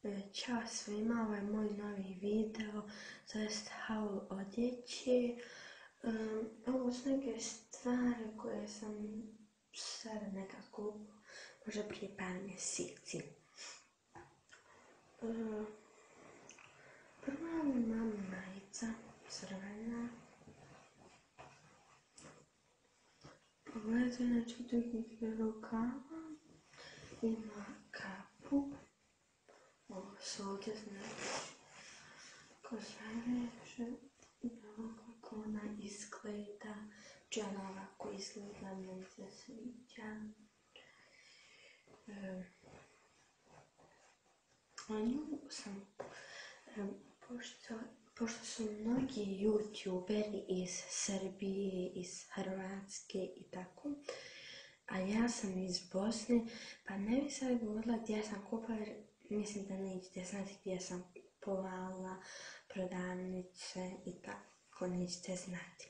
Ćao svima, ovo je moj novi video, to jest haul odjeće. Ovo su neke stvari koje sam sada nekako, možda prije par mjeseci. Prva mi mama majica, crvena. Pogledajte, znači dugih rukava, ima kapu. Ovo su ovdje znači ko sljedeće, evo kako ona izgleda, či ona ovako izgleda, meni se sviđa. Nju sam, pošto su mnogi youtuberi iz Srbije, iz Hrvatske i tako, a ja sam iz Bosne, pa ne bi sad govorila gdje sam kupila, jer mislim da nećete znati gdje sam kupovala, prodavnice i tako, nećete znati.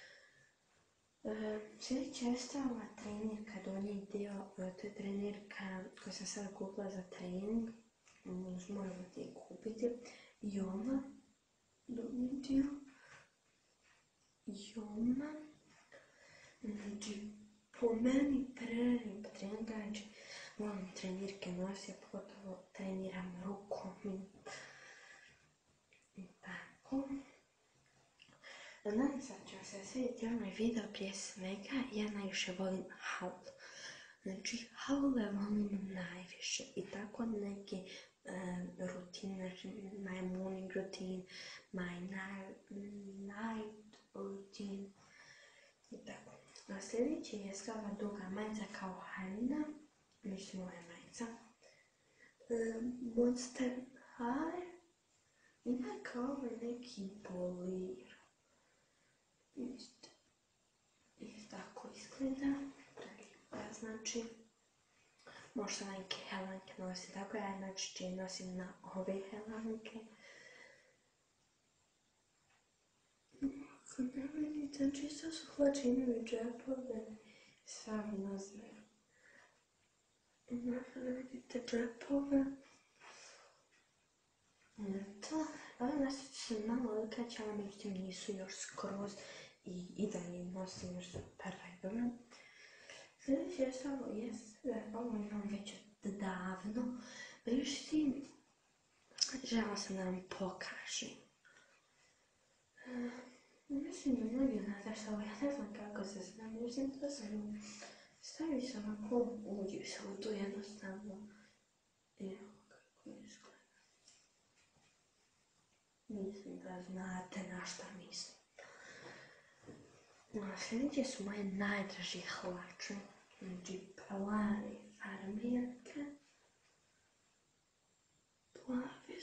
Sljedeća je ova trenirka, donji dio, to je trenirka koju sam sada kupila za trening, moramo ti kupiti. Joma, donji dio, Joma, znači po meni prelip trening, znači volim trenirke nositi, pogotovo treniram rukom i tako. Nadam se da će vam se svidjeti ovaj video. Prije svega, ja najviše volim haul. Znači, haule volim najviše i tako neke rutine, my morning routine, my night routine i tako. A sljedeći je ova duga majica kao haljina, mislim ovo je majica. Monster High, ima kao neki bolir. I tako izgleda, prelijepa znači. Možda neke helanke nosim, tako ja znači nosim na ove helanke. Ako ne vidite, čisto su hlače, imaju džepove, sami nazve. Ako ne vidite džepove, to, ove nasići su malo odkaćala, međutim nisu još skroz i dalje nosim jer su perfektno. Sljedeće je samo ovo imam već davno, međutim žela sam da vam pokažem. Mislim da mnogi znate što ovo, ja ne znam kako se znam, međutim to sam stavio se onako, uđi se u to jednostavno. Evo kako izgleda. Mislim da znate na šta mislim. Sljedeće su moje najdraži hlače, znači plavi farmir.